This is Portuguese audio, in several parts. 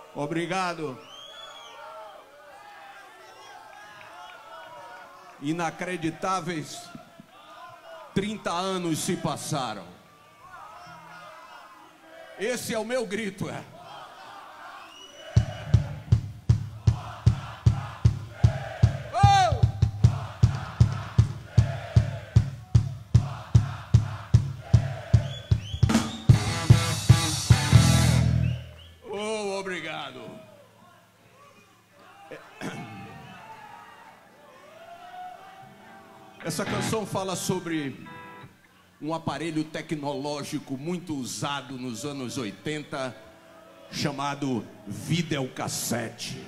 Obrigado. Inacreditáveis 30 anos se passaram. Esse é o meu grito, é. Obrigado. Essa canção fala sobre um aparelho tecnológico muito usado nos anos 80, chamado videocassete.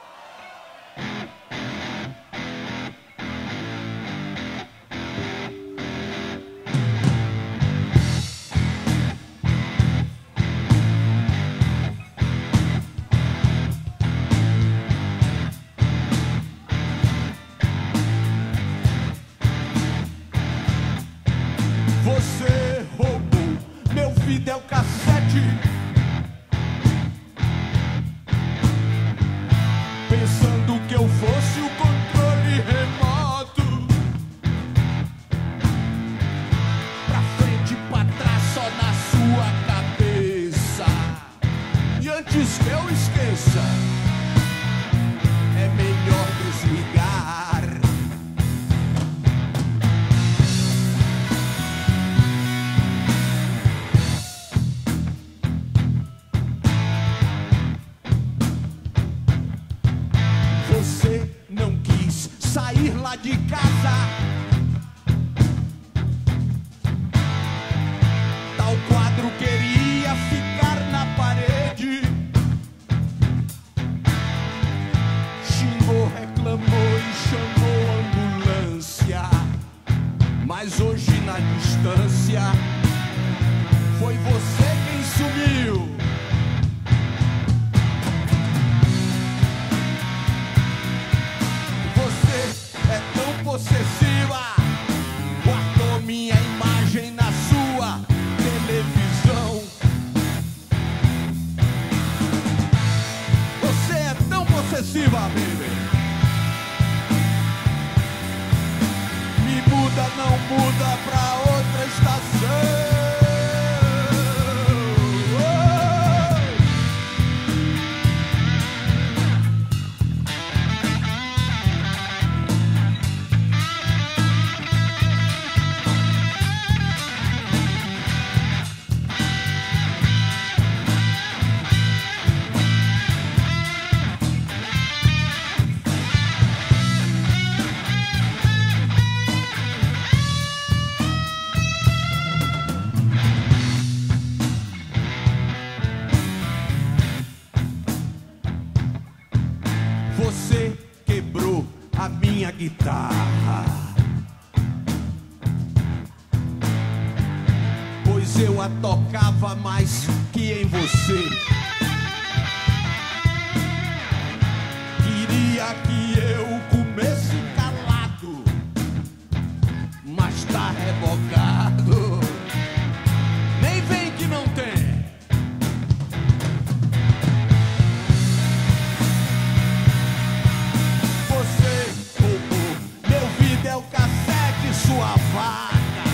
Você roubou meu videocassete, pensando que eu fosse o controle remoto. Pra frente e pra trás só na sua cabeça. E antes que eu esqueça, é melhor desligar. Você não quis sair lá de casa, tal quadro queria ficar na parede. Xingou, reclamou e chamou a ambulância, mas hoje na distância foi você quem sumiu. Possessiva, guardou minha imagem na sua televisão. Você é tão possessiva, baby. Me muda, não muda pra outra estação. Você quebrou a minha guitarra, pois eu a tocava mais que em você. Queria que eu comesse calado, mas tá revogado. Nem vem que não tem. Sua vaga,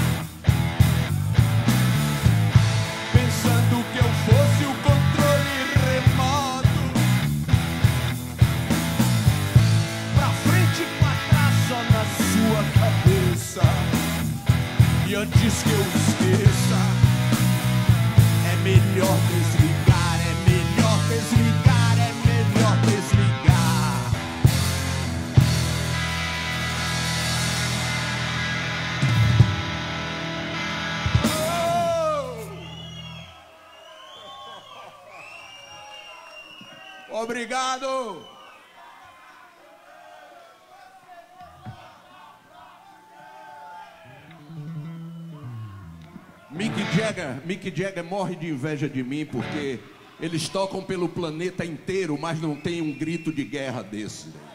pensando que eu fosse o controle remoto. Pra frente e pra trás só na sua cabeça. E antes que eu esqueça, é melhor desligar, é melhor desligar, é melhor desligar. Obrigado. Mick Jagger morre de inveja de mim porque eles tocam pelo planeta inteiro, mas não tem um grito de guerra desse.